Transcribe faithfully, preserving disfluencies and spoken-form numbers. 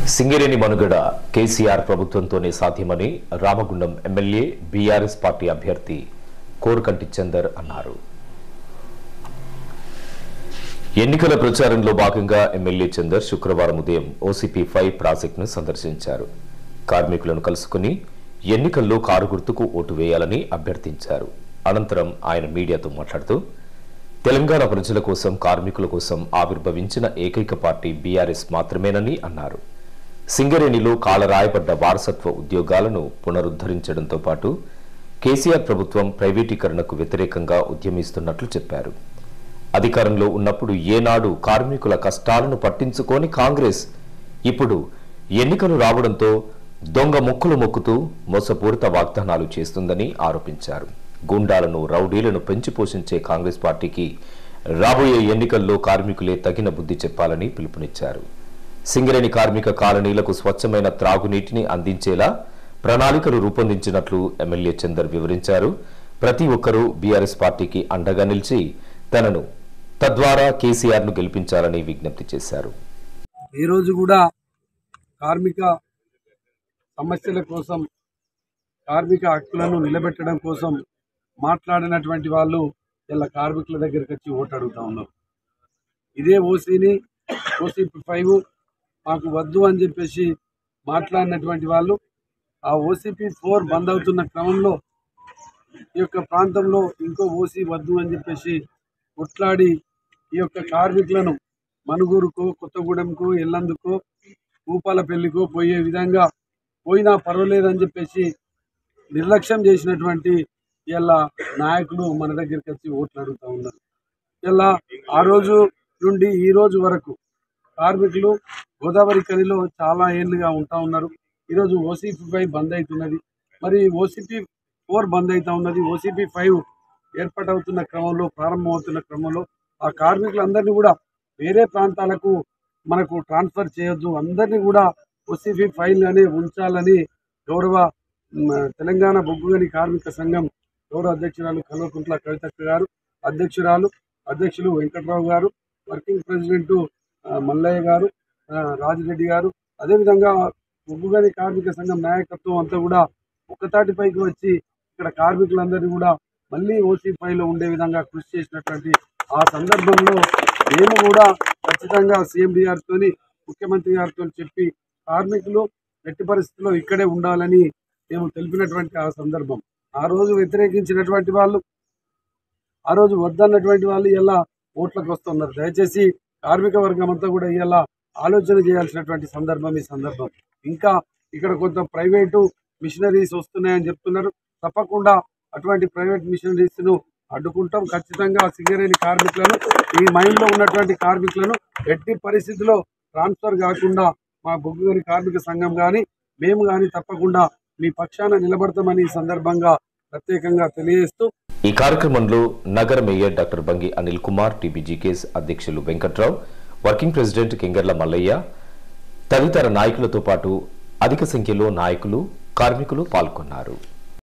సింగరేణి మనుగడ కేసీఆర్ ప్రభుత్వంతోనే సాధ్యమని Ramagundam MLA BRS party అభ్యర్థి కోరకంటి చందర్ అన్నారు. ఎన్నికల ప్రచారంలో భాగంగా ఎమ్మెల్యే చందర్ శుక్రవారం ఉదయం ఓసీపీ ఫైవ్ ప్రాజెక్టును సందర్శించారు. కార్మికులను కలుసుకుని ఎన్నికల్లో కారు గుర్తుకు ఓటు వేయాలని అభ్యర్థించారు. అనంతరం ఆయన మీడియాతో మాట్లాడుతూ తెలంగాణ ప్రజల కోసం కార్మికుల కోసం ఆవిర్భవించిన ఏకైక పార్టీ బీఆర్ఎస్ మాత్రమేనని అన్నారు. సింగరేణిలో కాలరాయబడ్డ వారసత్వ ఉద్యోగాలను పునరుద్ధరించడంతో పాటు కేసీఆర్ ప్రభుత్వం ప్రైవేటీకరణకు వ్యతిరేకంగా ఉద్యమిస్తున్నట్లు చెప్పారు. అధికారంలో ఉన్నప్పుడు ఏనాడు కార్మికుల కష్టాలను పట్టించుకోని కాంగ్రెస్ ఇప్పుడు ఎన్నికలు రావడంతో దొంగ మొక్కులు మొక్కుతూ మోసపూరిత వాగ్దానాలు చేస్తుందని ఆరోపించారు. గూండాలను రౌడీలను పెంచి పోషించే కాంగ్రెస్ పార్టీకి రాబోయే ఎన్నికల్లో కార్మికులే తగిన బుద్ధి చెప్పాలని పిలుపునిచ్చారు. సింగరేణి కార్మిక కాలనీలకు స్వచ్ఛమైన త్రాగునీటిని అందించేలా ప్రణాళికలు రూపొందించినట్లు ఎమ్మెల్యే చందర్ వివరించారు. ప్రతి ఒక్కరూ బీఆర్ఎస్ పార్టీకి అండగా నిలిచి తనను తద్వారా కేసీఆర్ ను గెలిపించాలని విజ్ఞప్తి చేశారు. ఈ రోజు కూడా కార్మిక సమస్యల కోసం, కార్మిక హక్కులను నిలబెట్టడం కోసం మాట్లాడినటువంటి వాళ్ళు ఇలా కార్మికుల దగ్గరికి వచ్చి ఓటు అడుగుతా ఉన్నారు. ఇదే ఓసీని ఓసీ ఫైవ్ మాకు వద్దు అని చెప్పేసి మాట్లాడినటువంటి వాళ్ళు ఆ ఓసీపీ ఫోర్ బంద్ అవుతున్న క్రమంలో ఈ యొక్క ప్రాంతంలో ఇంకో ఓసీ వద్దు అని చెప్పేసి కొట్లాడి ఈ యొక్క కార్మికులను మనుగూరుకో, కొత్తగూడెంకో, ఎల్లందుకో, ఊపాలపల్లికో పోయే విధంగా పోయినా పర్వాలేదని చెప్పేసి నిర్లక్ష్యం చేసినటువంటి ఇలా నాయకులు మన దగ్గరికి వచ్చి ఓట్లు అడుగుతూ ఉన్నారు. ఇలా ఆ రోజు నుండి ఈ రోజు వరకు కార్మికులు గోదావరి ఖనిలో చాలా ఏళ్ళుగా ఉంటా ఉన్నారు. ఈరోజు ఓసీపీ ఫైవ్ బంద్ అవుతున్నది, మరి ఓసీపీ ఫోర్ బంద్ అవుతా ఉన్నది. ఓసీపీ ఫైవ్ ఏర్పాటవుతున్న క్రమంలో, ప్రారంభమవుతున్న క్రమంలో ఆ కార్మికులందరినీ కూడా వేరే ప్రాంతాలకు మనకు ట్రాన్స్ఫర్ చేయొద్దు, అందరినీ కూడా ఓసీపీ ఫైవ్లోనే ఉంచాలని గౌరవ తెలంగాణ బొగ్గుగని కార్మిక సంఘం గౌరవ అధ్యక్షురాలు కల్వకుంట్ల కవితక్క గారు, అధ్యక్షురాలు అధ్యక్షులు వెంకట్రావు గారు, వర్కింగ్ ప్రెసిడెంట్ మల్లయ్య గారు, రాజిరెడ్డి గారు, అదేవిధంగా బొగ్గుగని కార్మిక సంఘం నాయకత్వం అంతా కూడా ఒక్కతాటిపైకి వచ్చి ఇక్కడ కార్మికులందరినీ కూడా మళ్ళీ ఓసీ ఫైవ్లో ఉండే విధంగా కృషి చేసినటువంటి ఆ సందర్భంలో మేము కూడా ఖచ్చితంగా సీఎండీ గారితో, ముఖ్యమంత్రి గారితో చెప్పి కార్మికులు ఎట్టి పరిస్థితుల్లో ఇక్కడే ఉండాలని మేము తెలిపినటువంటి ఆ సందర్భం. ఆ రోజు వ్యతిరేకించినటువంటి వాళ్ళు, ఆ రోజు వద్దన్నటువంటి వాళ్ళు ఇలా ఓట్లకు వస్తున్నారు. దయచేసి కార్మిక వర్గం అంతా కూడా ఇలా ఆలోచన చేయాల్సినటువంటి సందర్భం ఈ సందర్భం. ఇంకా ఇక్కడ కొంత ప్రైవేటు మిషనరీస్ వస్తున్నాయని చెప్తున్నారు. తప్పకుండా అటువంటి ప్రైవేట్ మిషనరీస్ను అడ్డుకుంటాం. ఖచ్చితంగా సింగరేణి కార్మికులను, ఈ మైండ్లో ఉన్నటువంటి కార్మికులను ఎట్టి పరిస్థితుల్లో ట్రాన్స్ఫర్ కాకుండా మా బొగ్గుగని కార్మిక సంఘం కానీ మేము కానీ తప్పకుండా మీ పక్షాన నిలబడతామని ఈ సందర్భంగా ప్రత్యేకంగా తెలియజేస్తూ ఈ కార్యక్రమంలో నగర mayor doctor Bangi Anil Kumar, TBGKS అధ్యక్షులు వెంకట్రావు, వర్కింగ్ ప్రెసిడెంట్ కింగర్ల మల్లయ్య తదితర నాయకులతో పాటు అధిక సంఖ్యలో నాయకులు, కార్మికులు పాల్గొన్నారు.